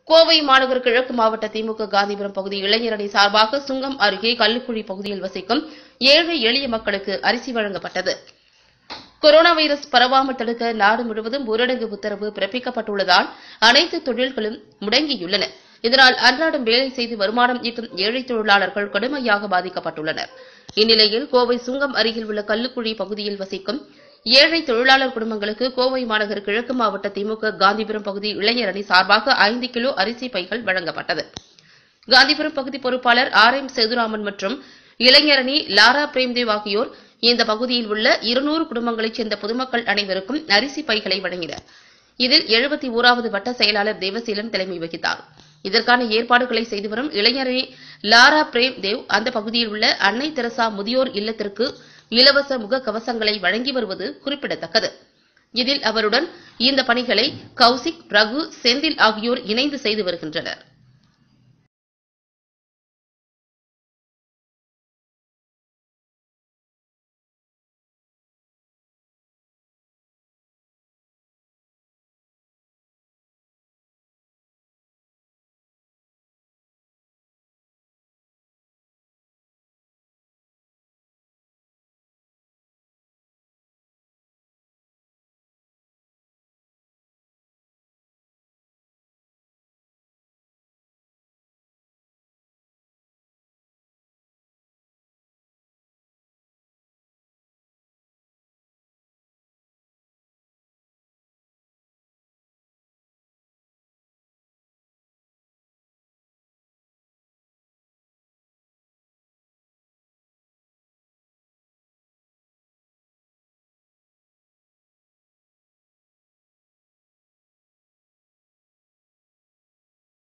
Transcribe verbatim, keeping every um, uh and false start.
கோவை மாநகர் கிழக்கு மாவட்ட திமுக காந்திபுரம் பகுதி இளைஞரணி சார்பாக சுங்கம் அருகே கல்லுக்குழி பகுதியில் வசிக்கும் ஏழை எளிய மக்களுக்கு அரிசி வழங்கப்பட்டது. கொரோனா வைரஸ் பரவாமல் தடுக்க நாடு முழுவதும் ஊரடங்கு உத்தரவு பிறப்பிக்கப்பட்டுள்ளதால் அனைத்து தொழில்களும் முடங்கியுள்ளன. இதனால் அன்றாடம் வேலை செய்து வருமானம் ஈட்டும் ஏழை தொழிலாளர்கள் கடுமையாக பாதிக்கப்பட்டுள்ளனர். இந்நிலையில் கோவை சுங்கம் அருகில் உள்ள கல்லுக்குழி பகுதியில் வசிக்கும் ஏழை தொழிலாளர் குடும்பங்களுக்கு கோவை மாநகர் கிழக்கு மாவட்ட திமுக காந்திபுரம் பகுதி இளைஞரணி சார்பாக ஐந்து கிலோ அரிசி பைகள் வழங்கப்பட்டது. காந்திபுரம் பகுதி பொறுப்பாளர் ஆர் எம் சேதுராமன் மற்றும் இளைஞரணி லாரா பிரேம்தேவ் ஆகியோர் இந்த பகுதியில் உள்ள இருநூறு குடும்பங்களைச் சேர்ந்த பொதுமக்கள் அனைவருக்கும் அரிசி பைகளை வழங்கினர். இதில் எழுபத்தி ஓராவது வட்ட செயலாளர் தேவசீலன் தலைமை வகித்தார். இதற்கான ஏற்பாடுகளை செய்து வரும் இளைஞரணி லாரா பிரேம் தேவ் அந்த பகுதியில் உள்ள அன்னை தெரசா முதியோர் இல்லத்திற்கு இலவச முக கவசங்களை வழங்கி வருவது குறிப்பிடத்தக்கது. இதில் அவருடன் இந்த பணிகளை கௌசிக், ரகு, செந்தில் ஆகியோர் இணைந்து செய்து வருகின்றனர்.